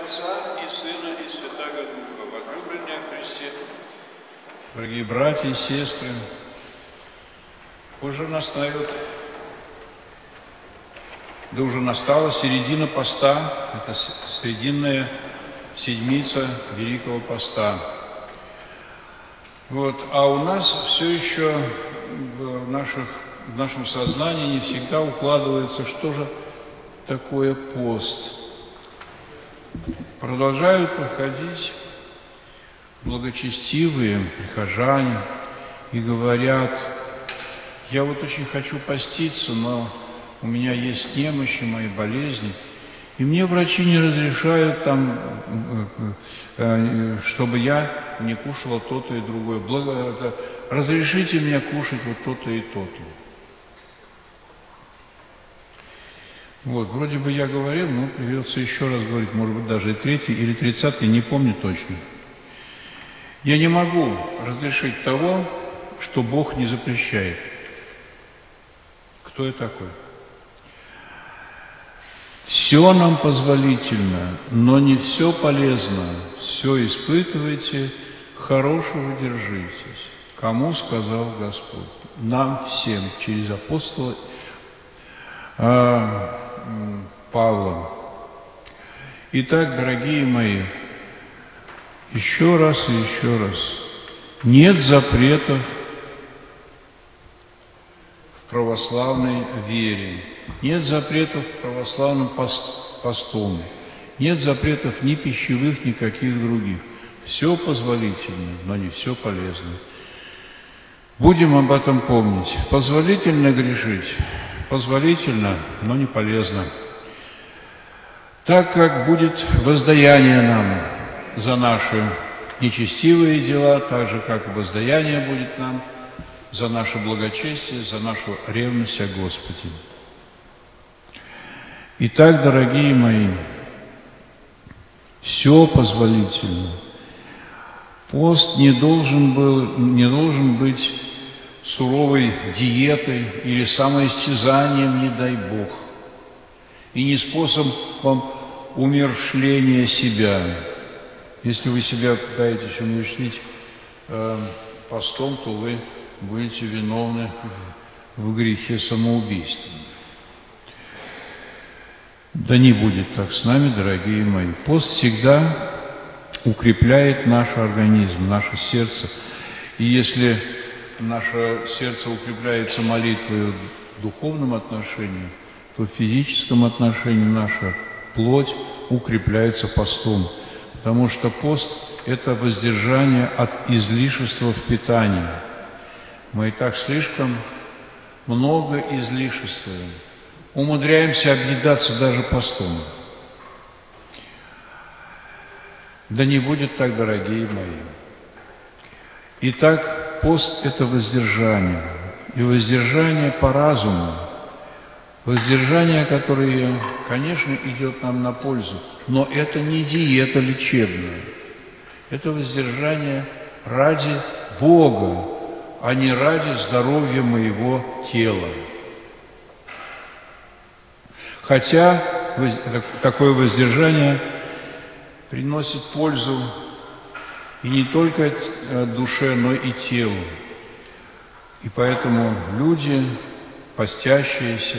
Отца и Сына и Святаго Духа, возлюбленные в Христе. Дорогие братья и сестры, уже настала середина поста, это срединная седмица Великого Поста. А у нас все еще в нашем сознании не всегда укладывается, что же такое пост. Продолжают подходить благочестивые прихожане и говорят: я очень хочу поститься, но у меня есть немощи, мои болезни, и мне врачи не разрешают чтобы я не кушала то-то и другое. Разрешите мне кушать то-то и то-то. Вроде бы я говорил, но придется еще раз говорить, может быть, даже и 3-й или 30-й, не помню точно. Я не могу разрешить того, что Бог не запрещает. Кто я такой? Все нам позволительно, но не все полезно. Все испытывайте, хорошего держитесь. Кому сказал Господь? Нам всем, через апостола Павла. Итак, дорогие мои, еще раз и еще раз. Нет запретов в православной вере. Нет запретов в православном постом. Нет запретов ни пищевых, никаких других. Все позволительно, но не все полезно. Будем об этом помнить. Позволительно грешить. Позволительно, но не полезно. Так как будет воздаяние нам за наши нечестивые дела, так же, как и воздаяние будет нам за наше благочестие, за нашу ревность о Господе. Итак, дорогие мои, все позволительно. Пост не должен быть суровой диетой или самоистязанием, не дай Бог, и не способом умерщвления себя. Если вы себя пытаетесь умерщвлять постом, то вы будете виновны в грехе самоубийства. Да не будет так с нами, дорогие мои. Пост всегда укрепляет наш организм, наше сердце. И если наше сердце укрепляется молитвой в духовном отношении, то в физическом отношении наша плоть укрепляется постом. Потому что пост – это воздержание от излишества в питании. Мы и так слишком много излишествуем. Умудряемся объедаться даже постом. Да не будет так, дорогие мои. Итак, пост – это воздержание. И воздержание по разуму. Воздержание, которое, конечно, идет нам на пользу, но это не диета лечебная. Это воздержание ради Бога, а не ради здоровья моего тела. Хотя такое воздержание приносит пользу и не только душе, но и телу. И поэтому люди, постящиеся,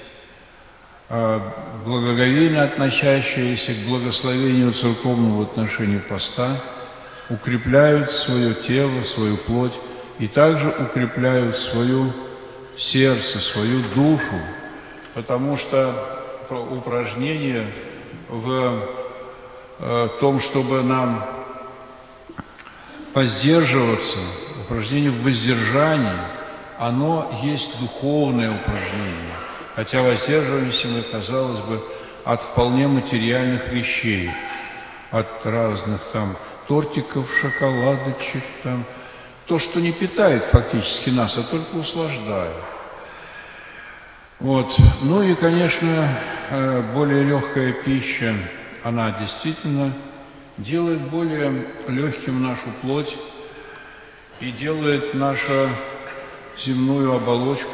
благоговейно относящиеся к благословению церковного в отношении поста, укрепляют свое тело, свою плоть и также укрепляют свое сердце, свою душу, потому что упражнение в том, чтобы нам воздерживаться, упражнение в воздержании, оно есть духовное упражнение. Хотя воздерживаемся мы, казалось бы, от вполне материальных вещей, от разных тортиков, шоколадочек, то, что не питает фактически нас, а только услаждает. Ну и, конечно, более легкая пища, она действительно делает более легким нашу плоть и делает нашу земную оболочку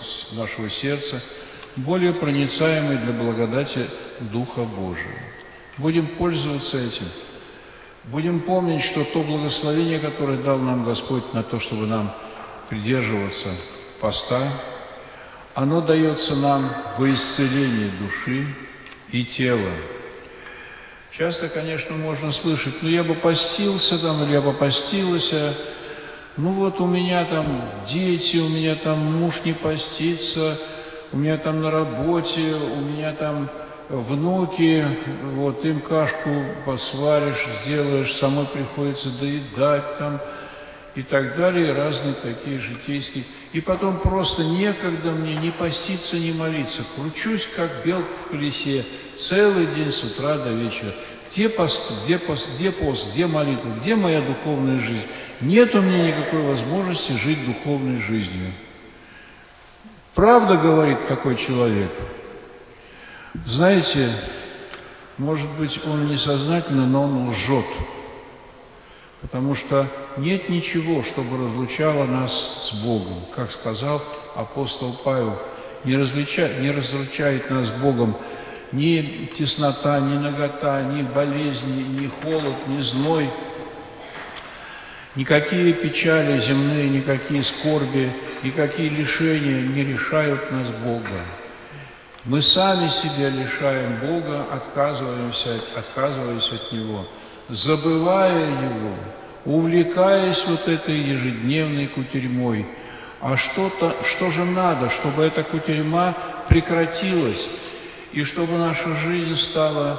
нашего сердца более проницаемой для благодати Духа Божия. Будем пользоваться этим. Будем помнить, что то благословение, которое дал нам Господь на то, чтобы нам придерживаться поста, оно дается нам во исцелении души и тела. Часто, конечно, можно слышать: ну я бы постился там, или я бы постилась, ну вот у меня там дети, у меня там муж не постится, у меня там на работе, у меня там внуки, вот им кашку посваришь, сделаешь, самой приходится доедать там и так далее, разные такие житейские. И потом просто некогда мне ни поститься, ни молиться. Кручусь, как белка в колесе, целый день с утра до вечера. Где пост, где пост, где молитва, где моя духовная жизнь? Нет у меня никакой возможности жить духовной жизнью. Правда, говорит такой человек? Знаете, может быть, он несознательно, но он лжет. Потому что нет ничего, чтобы разлучало нас с Богом. Как сказал апостол Павел, не разлучает нас с Богом ни теснота, ни нагота, ни болезни, ни холод, ни зной. Никакие печали земные, никакие скорби, никакие лишения не лишают нас Бога. Мы сами себя лишаем Бога, отказываясь от Него, забывая Его, увлекаясь вот этой ежедневной кутерьмой. А что же надо, чтобы эта кутерьма прекратилась, и чтобы наша жизнь стала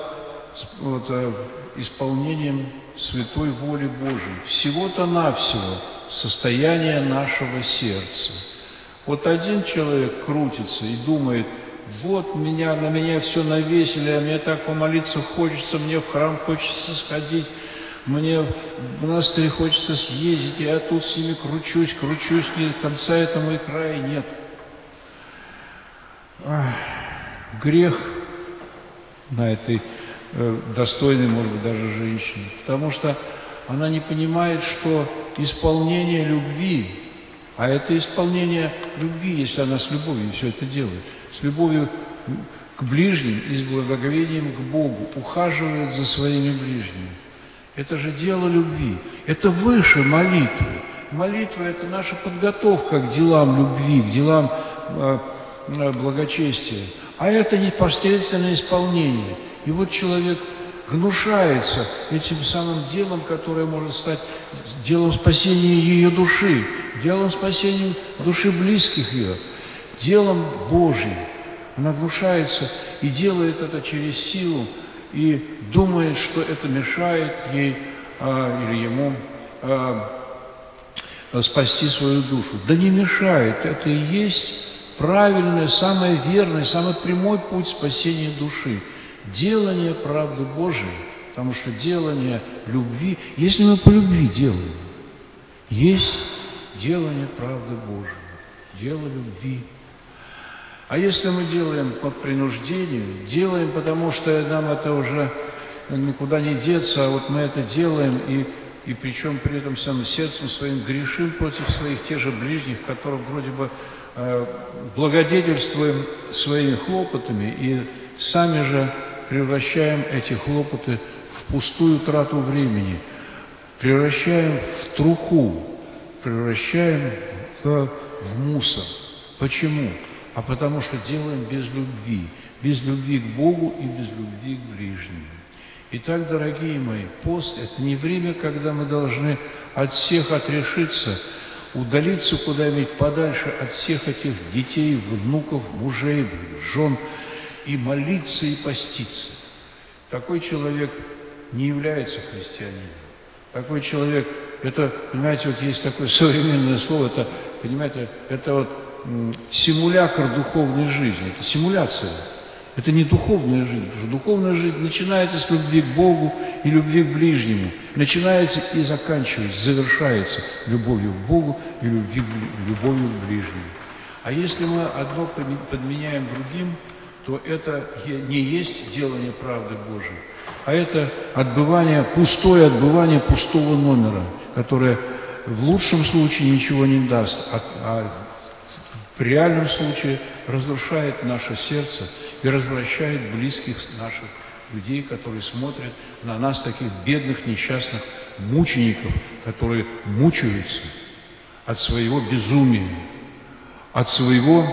исполнением святой воли Божией, всего-то навсего состояние нашего сердца. Вот один человек крутится и думает: вот на меня все навесили, а мне так помолиться хочется, мне в храм хочется сходить, мне в монастырь хочется съездить, и я тут с ними кручусь, ни конца этому и края нет. Грех на этой достойной, может быть, даже женщине, потому что она не понимает, что исполнение любви, а это исполнение любви, если она с любовью все это делает, с любовью к ближним и с благоговением к Богу, ухаживает за своими ближними. Это же дело любви. Это выше молитвы. Молитва – это наша подготовка к делам любви, к делам благочестия. А это непосредственное исполнение. И вот человек гнушается этим самым делом, которое может стать делом спасения ее души, делом спасения души близких ее, делом Божьим. Она гнушается и делает это через силу, и думает, что это мешает ей или ему спасти свою душу. Да не мешает, это и есть правильный, самый верный, самый прямой путь спасения души. Делание правды Божией, потому что делание любви, если мы по любви делаем, есть делание правды Божией, дело любви. А если мы делаем по принуждению, делаем, потому что нам это уже никуда не деться, а вот мы это делаем, и причем при этом самым сердцем своим грешим против своих тех же ближних, которым вроде бы благодетельствуем своими хлопотами, и сами же превращаем эти хлопоты в пустую трату времени, превращаем в труху, превращаем в мусор. Почему? А потому что делаем без любви к Богу и без любви к ближним. Итак, дорогие мои, пост – это не время, когда мы должны от всех отрешиться, удалиться куда-нибудь подальше от всех этих детей, внуков, мужей, жен, и молиться, и поститься. Такой человек не является христианином. Такой человек, это, понимаете, вот есть такое современное слово, это, понимаете, это вот симулятор духовной жизни, это симуляция. Это не духовная жизнь, потому что духовная жизнь начинается с любви к Богу и любви к ближнему. Начинается и заканчивается, завершается любовью к Богу и любовью к ближнему. А если мы одно подменяем другим, то это не есть делание правды Божией, а это пустое отбывание пустого номера, которое в лучшем случае ничего не даст, а в реальном случае разрушает наше сердце и развращает близких наших людей, которые смотрят на нас, таких бедных, несчастных мучеников, которые мучаются от своего безумия, от своего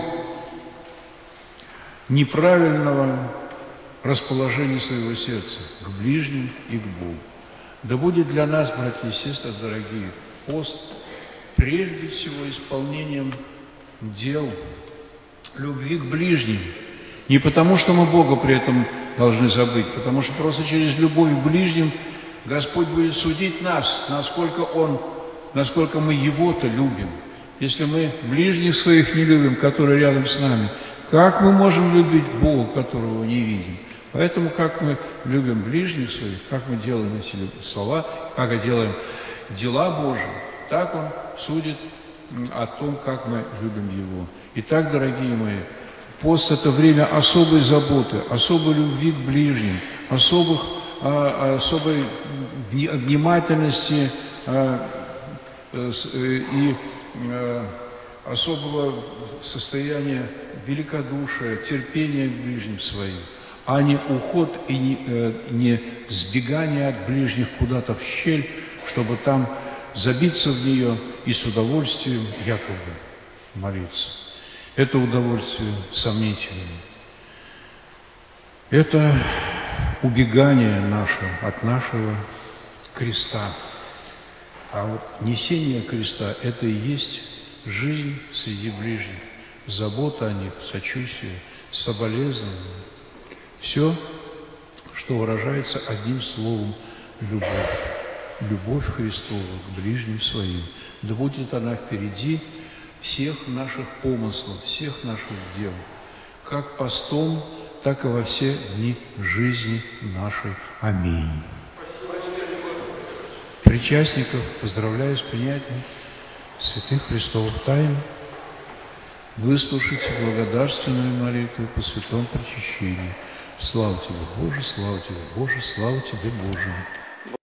неправильного расположения своего сердца к ближним и к Богу. Да будет для нас, братья и сестры, дорогие, пост прежде всего исполнением дел любви к ближним. Не потому, что мы Бога при этом должны забыть, потому что просто через любовь к ближним Господь будет судить нас, насколько мы Его-то любим. Если мы ближних своих не любим, которые рядом с нами, как мы можем любить Бога, которого не видим? Поэтому, как мы любим ближних своих, как мы делаем эти слова, как делаем дела Божьи, так Он судит о том, как мы любим Его. Итак, дорогие мои, пост – это время особой заботы, особой любви к ближним, особой внимательности и особого состояния великодушия, терпения к ближним своим, а не уход и не сбегание от ближних куда-то в щель, чтобы там забиться в нее и с удовольствием якобы молиться. Это удовольствие сомнительное. Это убегание наше от нашего креста. А вот несение креста – это и есть жизнь среди ближних, забота о них, сочувствие, соболезнование. Все, что выражается одним словом – любовь. Любовь Христова к ближним своим. Да будет она впереди всех наших помыслов, всех наших дел, как постом, так и во все дни жизни нашей. Аминь. Причастников поздравляю с принятием святых Христовых тайн. Выслушайте благодарственную молитву по святому причащению. Слава Тебе, Боже, слава Тебе, Боже, слава Тебе, Боже.